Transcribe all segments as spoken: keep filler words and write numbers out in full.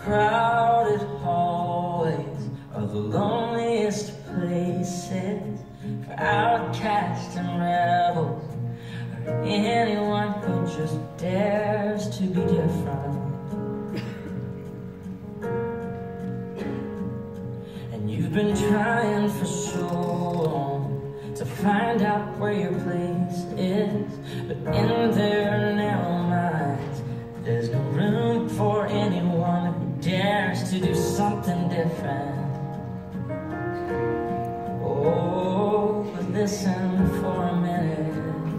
crowded hallways are the loneliest places for outcasts and rebels, or anyone who just dares to be different. And you've been trying for so long to find out where your place is, but in their narrow minds there's no room for anyone who dares to do something different. Oh, but listen for a minute.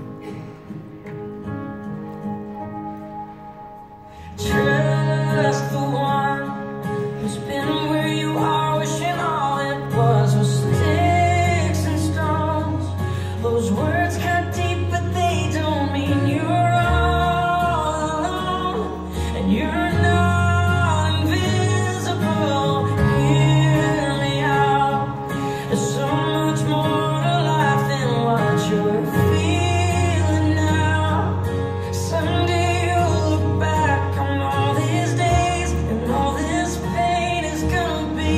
Trust the one who's been where you are, wishing all it was was sticks and stones. Those words cut deep, but they don't mean you're all alone, and you're not invisible. Hear me out. There's so much more to life than what you're feeling now. Someday you'll look back on all these days, and all this pain is gonna be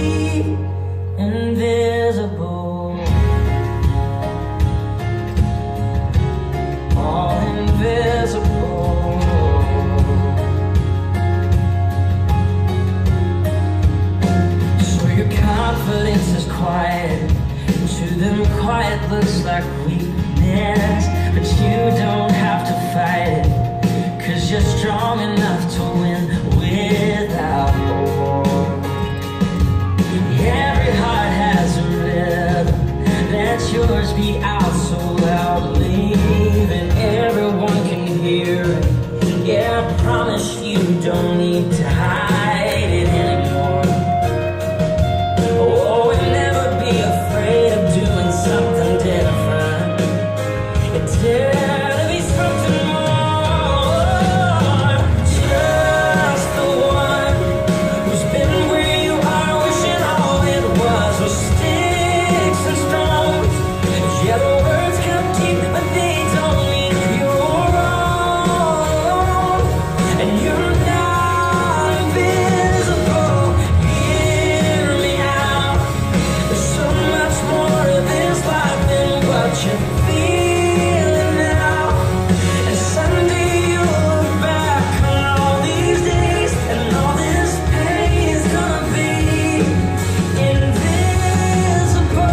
invisible. All invisible. So your confidence is quiet. To them quiet looks like weakness, but you don't have to fight it, 'cause you're strong enough to win without war. Every heart has a rhythm, let yours be out so loudly that everyone can hear it. Yeah, I promise you don't need to hide it anymore. Oh, and never be afraid of doing something different. It's there to be something more. Trust the one who's been where you are, wishing all it was was sticks and stones. Yeah, the words come deep, but they don't mean you're all alone, and you're not invisible. Hear me out. There's so much more to this life than what you're feeling now. And someday you'll look back on all these days, and all this pain is gonna be invisible.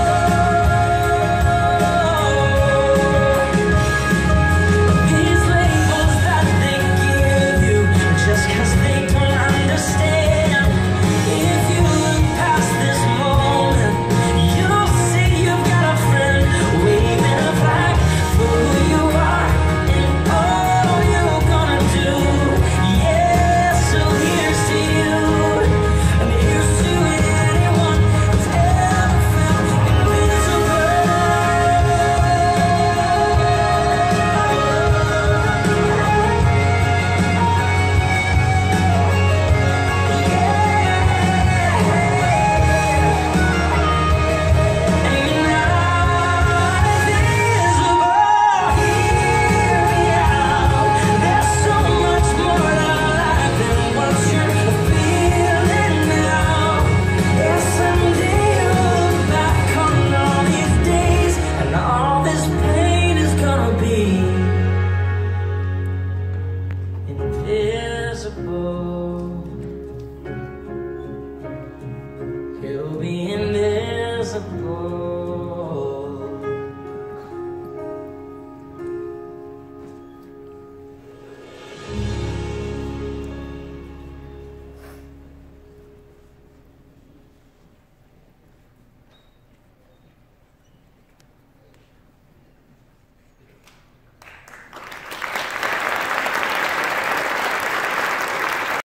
These labels that they give you just 'cause they don't understand. If you look past this moment, you'll see you've got a friend waving a flag for who you are and all you're gonna do. Yeah, so here's to you, and here's to anyone who's ever felt invisible. Invisible. You'll be invisible.